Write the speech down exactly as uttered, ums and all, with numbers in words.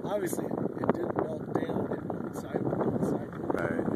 obviously it didn't melt down. It melted sideways. sideways. Right.